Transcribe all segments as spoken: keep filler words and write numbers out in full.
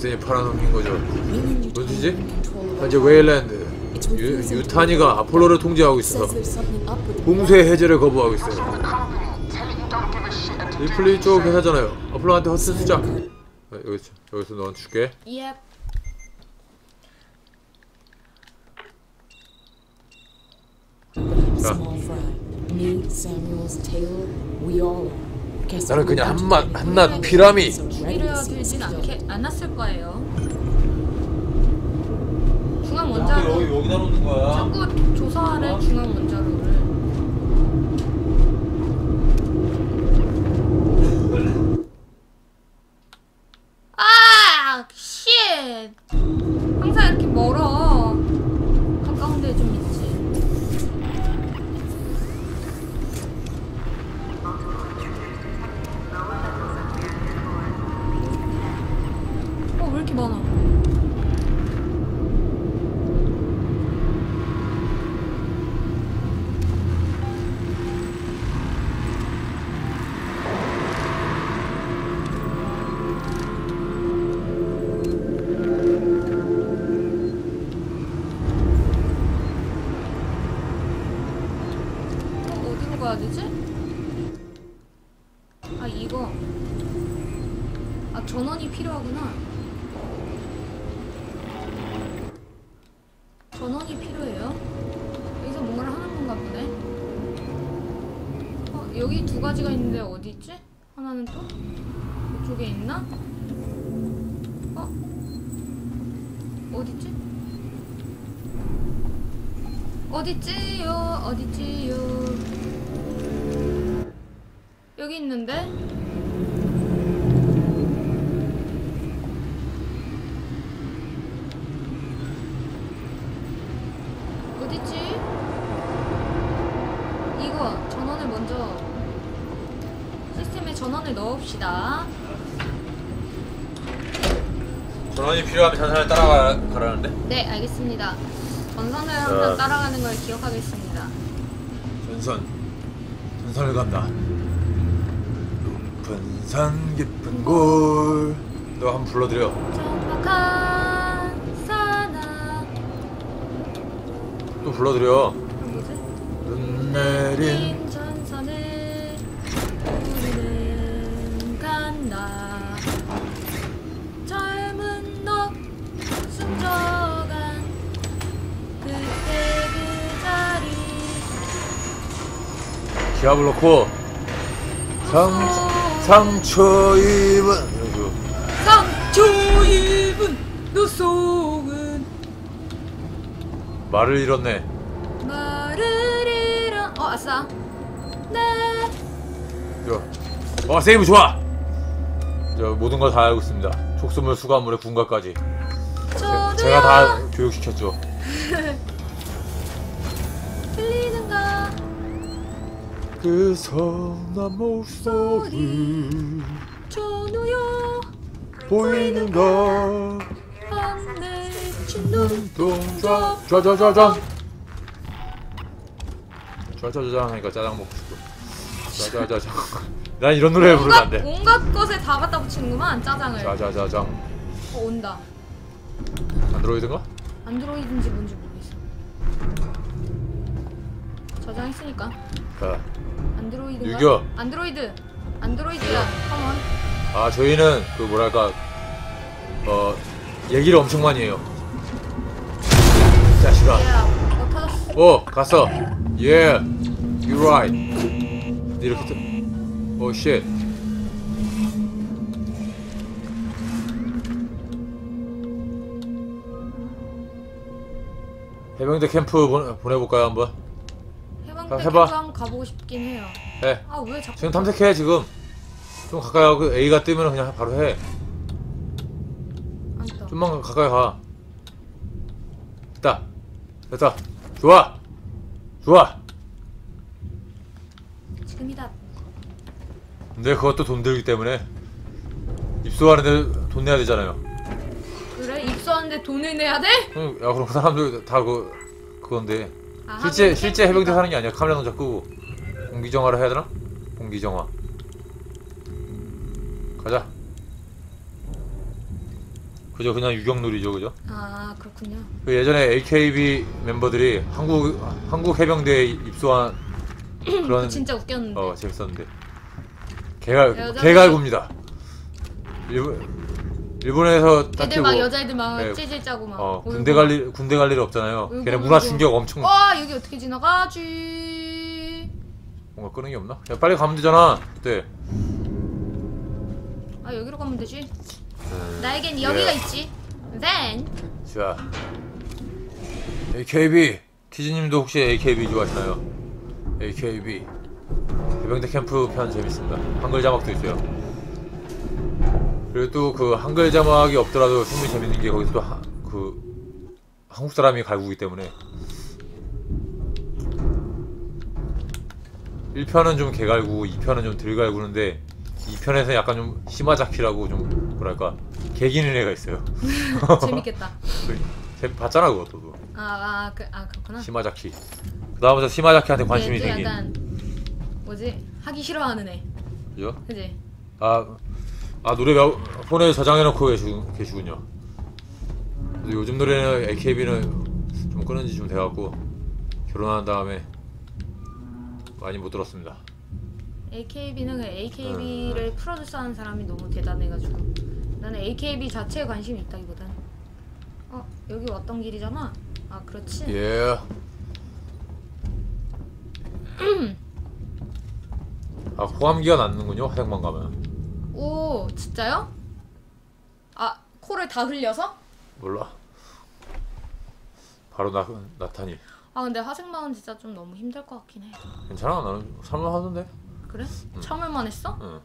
있으니 팔아넘긴 거죠. 무슨 뜻이지? 현재 웨일랜드 유, 유타니가 아폴로를 통제하고 있어서 봉쇄 해제를 거부하고 있어요. 리플리 쪽 회사잖아요. 아폴로한테 허튼 수작. 아, 여기서 여기서 넌 줄게. Yep. 자. 나는 그냥 한맛 한낱 피라미. 죽이려 들진 않게 않았을 거예요. 중앙 원자로 여기 여기다 놓는 거야. 자꾸 조사하래. 중앙 원자로를. 아, 쉣. 항상 이렇게 멀어. 가까운 데 좀 있지. 어, 왜 이렇게 많아? 가야 되지? 아 이거 아 전원이 필요하구나. 전원이 필요해요. 여기서 뭔가를 하는 건가 보네. 어 여기 두 가지가 있는데 어디 있지? 하나는 또 이쪽에 있나? 어 어딨지? 어딨지요? 어딨지요? 여기 있는데? 어딨지? 이거 전원을 먼저 시스템에 전원을 넣읍시다. 전원이 필요하면 전선을 따라가라는데? 네, 알겠습니다. 전선을 항상 자. 따라가는 걸 기억하겠습니다. 전선 전선을 간다. 높은 산 깊은 골. 너 한번 불러드려. 정박한 산하. 또 불러드려. 뭐지? 눈 내린 전선을 우리는 간다. 젊은 너 숨져간 그때 그 자리. 기압을 넣고 상 상처 입은 상처 입은 너 속은 말을 잃었네. 말을 잃어. 어 아싸. 네. 저, 어 세이브 좋아. 저 모든 걸 다 알고 있습니다. 촉수물, 수가물의 군가까지. 제, 제가 다 교육시켰죠. 들리는가? 그 선한 목소리 전우여 보이는가? 한내 미친 눈동자. 짜자자잔 짜자자잔 하니까 짜장 먹고 싶어. 짜자자잔. 난 이런 노래 부르면 안 돼. 온갖 것에 다 갖다 붙이는구만. 짜장을. 짜자자잔. 어 온다. 안드로이드인가? 안드로이드인지 뭔지 모르겠어. 저장했으니까. 자. 안드로이드가? 유교. 안드로이드. 안드로이드야. 컴온. 아 저희는 그 뭐랄까 어 얘기를 엄청 많이 해요. 자식아. 야, 어 터졌어. 오 갔어. Yeah, you're right. 이렇게 또. 오 shit. 해병대 캠프 보내, 보내볼까요 한번? 해방대 아, 캠프 해봐. 한번 가보고 싶긴 해요. 해. 아 왜 자꾸? 지금 탐색해 지금. 좀 가까이 가고 A가 뜨면 그냥 바로 해. 안 떠. 좀만 가까이 가. 됐다. 됐다. 좋아. 좋아. 지금이다. 근데 그것도 돈 들기 때문에 입소하는데 돈 내야 되잖아요. 그래? 입소하는데 돈을 내야 돼? 응, 야 그럼 그 사람들 다 그 그건데 아, 실제 하긴 실제 해병대 캠프니까. 사는 게 아니야. 카메라 동작 끄고 공기정화를 해야 되나? 공기정화. 가자. 그저 그냥 유격놀이죠, 그죠? 아 그렇군요. 그 예전에 에이케이비 멤버들이 한국 한국 해병대에 입소한 그런 진짜 웃겼는데. 어 재밌었는데 개갈 여자분이- 개갈구입니다. 일본 일본에서 딱히 애들 막 뭐 여자애들 막 네. 찌질 짜고 막. 어 울고 군대 막. 갈일 군대 갈 일 없잖아요. 울고 걔네 울고. 문화 충격 엄청 와 여기 어떻게 지나가지? 뭔가 끄는 게 없나? 야 빨리 가면 되잖아. 그때 아 여기로 가면 되지. 음, 나에겐 여기가 예. 있지. Then 자 에이케이비 키즈님도 혹시 에이케이비 좋아하시나요? 에이케이비 해병대 캠프 편 재밌습니다. 한글 자막도 있어요. 그리고 또 그 한글 자막이 없더라도 충분히 재밌는 게 거기서 또 그 한국 사람이 갈구기 때문에 일 편은 좀 개갈구고 이 편은 좀 덜 갈구는데 이 편에서 약간 좀 시마자키라고 좀 뭐랄까 개기는 애가 있어요. 재밌겠다. 재- 봤잖아 그것도. 아아 그, 아 그렇구나. 시마자키. 그 다음부터 시마자키한테 관심이 얘 또 생긴. 약간 뭐지 하기 싫어하는 애. 그죠? 그지? 아, 아 노래 몇, 폰에 저장해놓고 계시, 계시군요. 그래서 요즘 노래는 에이케이비는 좀 끊은 지 좀 돼갖고 결혼한 다음에 많이 못 들었습니다. 에이케이비는 그 에이케이비를 프로듀스하는 사람이 너무 대단해가지고 나는 에이케이비 자체에 관심이 있다기보단 어 여기 왔던 길이잖아. 아 그렇지. 예. 아 호감기가 낫는군요 화생방 가면. 오 진짜요? 아 코를 다 흘려서? 몰라. 바로 나 나타니. 아 근데 화생방은 진짜 좀 너무 힘들 것 같긴 해. 괜찮아 나는 살만하던데. 그래? 참을만 했어? 응.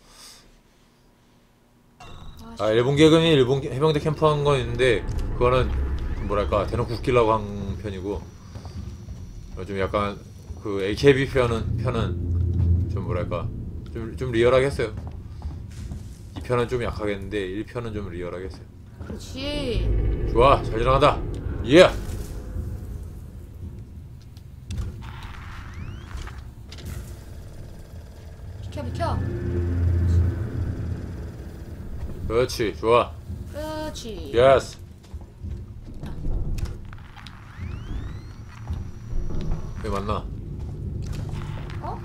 아, 아 일본 개근이 일본 개- 해병대 캠프 한 건 있는데 그거는 좀 뭐랄까 대놓고 웃기려고 한 편이고 어, 좀 약간 그 에이케이비 편은 편은 좀 뭐랄까 좀 좀 리얼하게 했어요. 이 편은 좀 약하겠는데 일 편은 좀 리얼하게 했어요. 그렇지. 좋아 잘 지나간다. 예. 비켜 비켜. 그렇지 좋아. 그렇지. 예스. 왜 맞나? 어?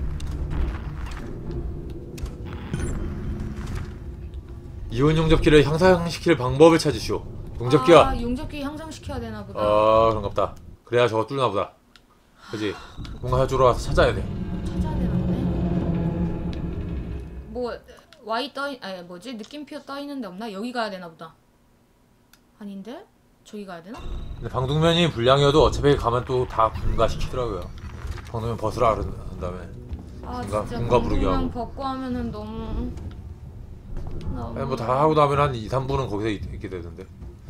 이온 용접기를 향상시킬 방법을 찾으시오. 용접기가 아, 용접기 향상시켜야 되나 보다. 아 그런갑다. 그래야 저거 뚫나 보다. 그지? 뭔가 저러 와서 찾아야 돼. 찾아야 되나 보네. 뭐 Y 떠 아니 뭐지 느낌표 떠 있는데 없나? 여기 가야 되나 보다. 아닌데? 저기 가야 되나? 근데 방독면이 불량이어도 어차피 가면 또 다 분가시키더라고요. 방독면 벗으라 그런 다음에. 아 군가- 진짜 군가 부르기 공부만 하고. 벗고 하면은 너무 너무 뭐 다 하고 나면 한 이, 삼 분은 거기서 있, 있게 되던데.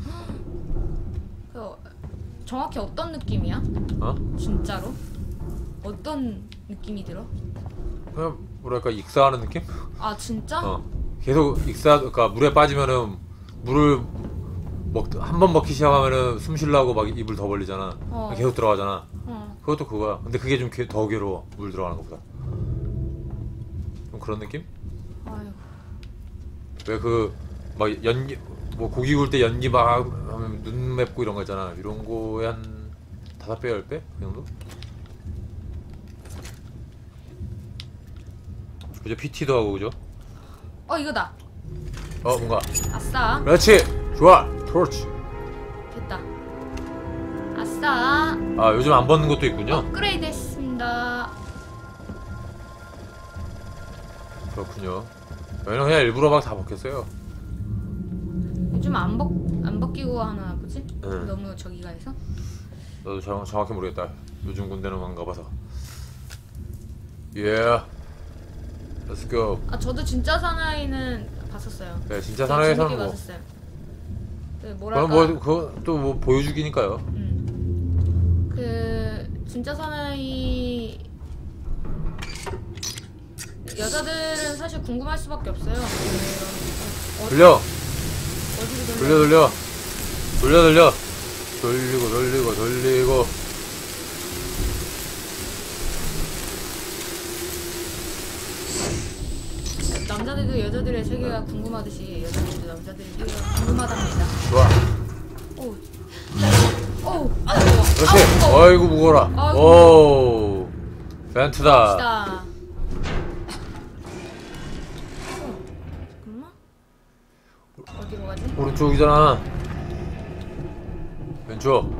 그, 정확히 어떤 느낌이야? 어? 진짜로? 어떤 느낌이 들어? 그냥 뭐랄까 익사하는 느낌? 아 진짜? 어. 계속 익사 그러니까 물에 빠지면은 물을 먹 한 번 먹기 시작하면은 숨 쉬려고 막 입을 더 벌리잖아. 어. 계속 들어가잖아. 어. 그것도 그거야. 근데 그게 좀 더 괴로워. 물 들어가는 것보다. 좀 그런 느낌? 아이고. 왜 그 막 연기 뭐 고기 구울 때 연기 막 하면 눈 맵고 이런 거 있잖아. 이런 거에 한 다섯 배, 열 배? 그 정도? 그죠? 피티도 하고 그죠? 어 이거다. 어 뭔가 아싸. 그렇지! 좋아! 토르치! 됐다. 아싸. 아 요즘 안 벗는 것도 있군요. 업그레이드 했습니다. 그렇군요. 저희는 그냥 일부러 막 다 벗겼어요. 요즘 안 벗, 안 벗기고 하나 보지? 응. 너무 저기가 해서? 나도 정, 정확히 모르겠다. 요즘 군대는 안 가봐서. Yeah. Let's go. 아 저도 진짜 사나이는 봤었어요. 네, 진짜 되게 사나이에서는 재밌게 뭐 봤었어요. 그 뭐랄까 그건 뭐 그거 또 뭐 보여주기니까요. 음. 그 진짜 사나이 여자들은 사실 궁금할 수밖에 없어요. 어, 돌려, 어디로 돌려, 돌려, 돌려, 돌려, 돌리고, 돌리고, 돌리고. 남자들도 여자들의 세계가 궁금하듯이 여자들도 남자들의 세계가 궁금해. 위험하답니다. 좋아. 오. 오. 그렇지. 아우, 어이구 무거워라. 아이고. 오. 벤트다. 갑시다. 어, 잠깐만. 어디로 가지? 오른쪽이잖아. 왼쪽.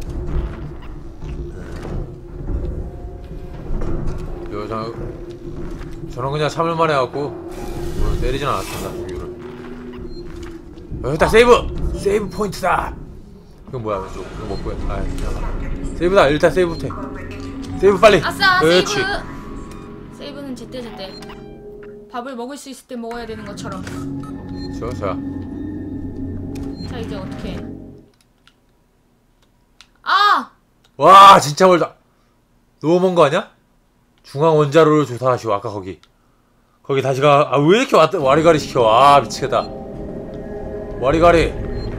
요, 저, 저는 그냥 참을만 해갖고 오늘 때리진 않았습니다. 우유를. 어, 여기다 세이브! 세이브 포인트다! 이건 뭐야 왼쪽. 이거 먹고 해. 아, 세이브다. 일단 세이브부터 해. 세이브 빨리! 아싸! 그렇지. 세이브! 세이브는 제때제때 밥을 먹을 수 있을 때 먹어야 되는 것처럼. 저, 자. 자 이제 어떻게 해? 아! 와 진짜 멀다. 너무 먼 거 아니야? 중앙 원자로를 조사하시오. 아까 거기 거기 다시 가. 아 왜 이렇게 왔다 와리가리 시켜. 아 미치겠다. 와리가리.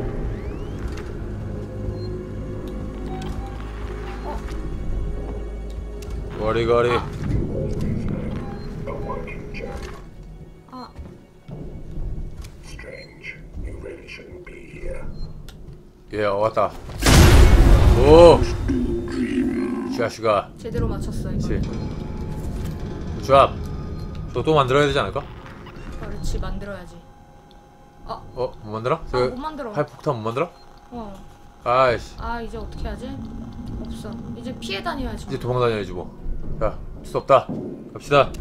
와리가리. 아. 예 왔다. 오 샤시가 제대로 맞췄어 이거. 그렇지. 쫙. 저 또 만들어야 되지 않을까? 그렇지 만들어야지. 아, 어? 못 만들어? 아, 저 못 만들어. 팔폭탄 못 만들어? 어. 아이씨 아 이제 어떻게 하지? 없어. 이제 피해 다녀야지. 이제 도망다녀야지 뭐. 자, 수 없다. 갑시다.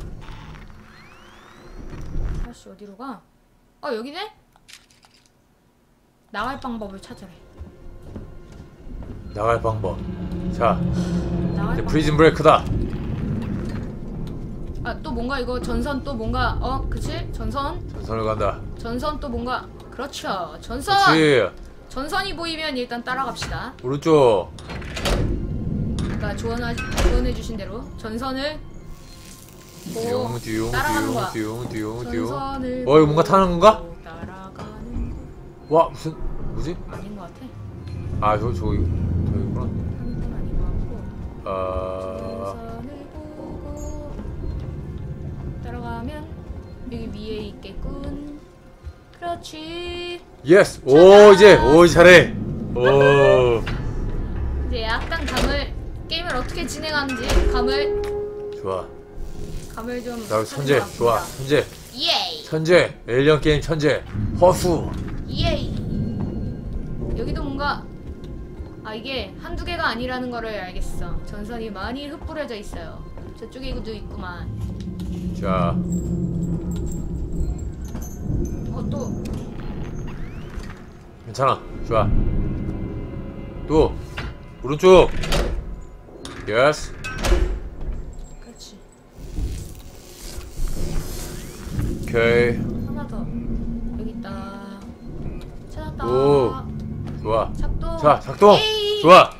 다시 어디로 가? 어 여기네? 나갈 방법을 찾으래. 나갈 방법. 자, 나갈 이제 방법. 프리즌 브레이크다. 아 또 뭔가 이거 전선 또 뭔가 어 그치? 전선 전선을 간다. 전선 또 뭔가 그렇죠. 전선 그렇지. 전선이 보이면 일단 따라갑시다. 오른쪽. 그러니까 조언하 조언해주신 대로 전선을 보고 띠용 띠용 따라가는 거야. 띠용 띠용 띠용 띠용. 전선을 어 이거 뭔가 타는 건가? 보고 따라가는 와 무슨 뭐지? 거 아닌 것 같아. 아 저 저기 저기구나. 하는 건 아닌 것 같고. 아 전선을 보고 따라가면 여기 위에 있겠군. 그렇지. 예스. 오 이제 오 잘해. 오 이제 약간 감을 게임을 어떻게 진행하는지 감을 좋아. 감을 좀. 나 천재 찾은 것 좋아. 같습니다. 천재 예이. 천재 에일리언 게임 천재 허수. 예이. 여기도 뭔가 아 이게 한두 개가 아니라는 거를 알겠어. 전선이 많이 흩뿌려져 있어요. 저쪽에도 있구만. 자 어 또 괜찮아. 좋아. 또 오른쪽. 예스. 그렇지. 오케이. 하나 더. 여기 있다. 찾았다. 오. 좋아. 작동. 자 작동. 에이. 좋아.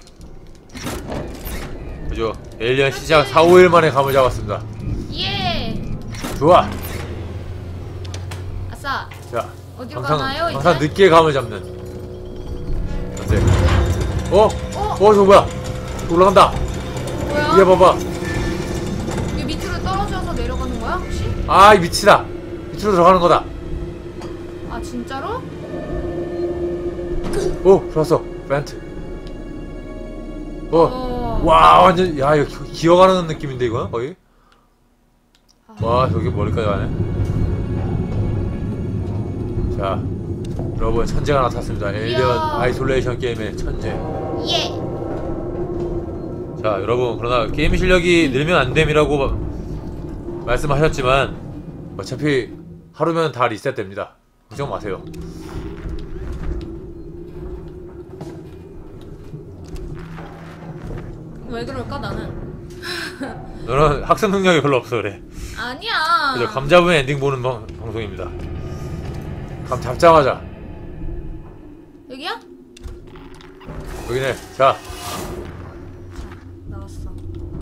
그죠. 에일리언 시작 사, 오 일 만에 감을 잡았습니다. 예. 좋아. 아싸. 자 어디로 항상 가나요? 항상 이제? 늦게 감을 잡는. 어때? 어? 어? 어 저거 뭐야? 올라간다. 뭐야? 이게 봐봐. 이게 밑으로 떨어져서 내려가는 거야 혹시? 아 이 밑이다. 밑으로 들어가는 거다. 아 진짜로? 오 좋았어. 벤트. 어. 어. 와 완전 야 이거 기- 기어가는 느낌인데 이거 거의. 와 저기 멀리까지 가네. 자 여러분 천재가 나타났습니다. 에일리언 이야. 아이솔레이션 게임의 천재. 예. 자 여러분 그러나 게임 실력이 늘면 안됨이라고 마- 말씀하셨지만 어차피 하루면 다 리셋됩니다. 걱정 마세요. 왜 그럴까 나는? 너는 학습 능력이 별로 없어 그래. 아니야. 그죠? 감 잡으면 엔딩 보는 방, 방송입니다. 감 잡자마자 여기야? 여기네. 자 나왔어.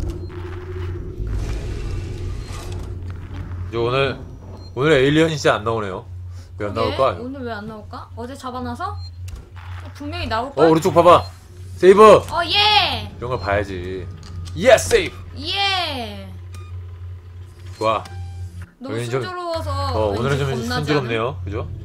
이제 오늘 오늘 에일리언이 진짜 안 나오네요. 왜 안 그게 나올까? 오늘 왜 안 나올까? 어제 잡아놔서? 어, 분명히 나올 어 걸. 오른쪽 봐봐. 세이브 어 예. 이런 걸 봐야지. 예스 세이브. 예. 좋아. 너무 여기는 좀- 순조로워서 어 왠지 오늘은 좀 겁나지 순조롭네요. 그죠?